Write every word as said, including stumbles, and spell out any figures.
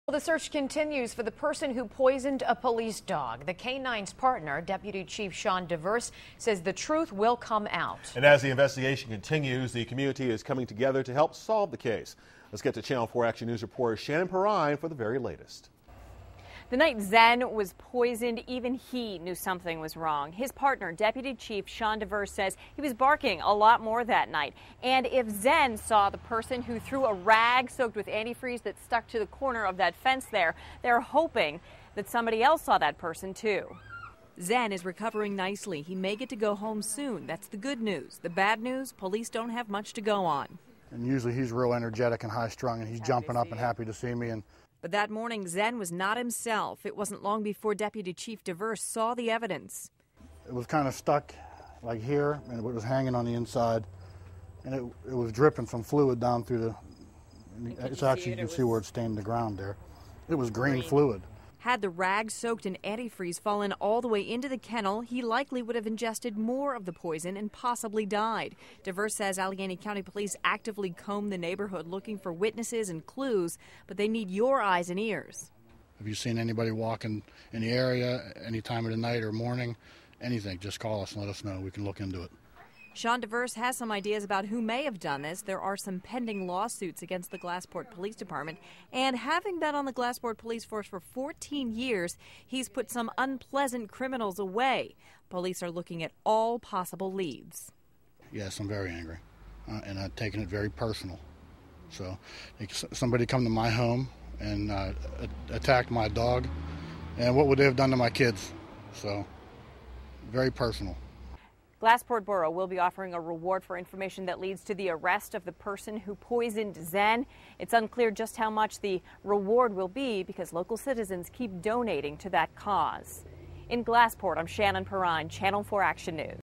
Well, the search continues for the person who poisoned a police dog. The K nine's partner, Deputy Chief Shawn Deverse, says the truth will come out. And as the investigation continues, the community is coming together to help solve the case. Let's get to Channel four Action News reporter Shannon Perrine for the very latest. The night Zen was poisoned, even he knew something was wrong. His partner, Deputy Chief Shawn Deverse, says he was barking a lot more that night. And if Zen saw the person who threw a rag soaked with antifreeze that stuck to the corner of that fence there, they're hoping that somebody else saw that person too. Zen is recovering nicely. He may get to go home soon. That's the good news. The bad news, police don't have much to go on. And usually he's real energetic and high-strung, and he's jumping up and happy to see me. And But that morning, Zen was not himself. It wasn't long before Deputy Chief Deverse saw the evidence. it was kind of stuck like here, and it was hanging on the inside, and it, it was dripping some fluid down through the, it's actually, you can see where it stained the ground there. It was green fluid. Had the rag soaked in antifreeze fallen all the way into the kennel, he likely would have ingested more of the poison and possibly died. Deverse says Allegheny County Police actively comb the neighborhood looking for witnesses and clues, but they need your eyes and ears. Have you seen anybody walking in the area any time of the night or morning? Anything, just call us and let us know. We can look into it. Shawn Deverse has some ideas about who may have done this. There are some pending lawsuits against the Glassport Police Department. And having been on the Glassport Police Force for fourteen years, he's put some unpleasant criminals away. Police are looking at all possible leads. Yes, I'm very angry, uh, and I've taken it very personal. So somebody come to my home and uh, attacked my dog, and what would they have done to my kids? So very personal. Glassport Borough will be offering a reward for information that leads to the arrest of the person who poisoned Zen. It's unclear just how much the reward will be because local citizens keep donating to that cause. In Glassport, I'm Shannon Perrine, Channel four Action News.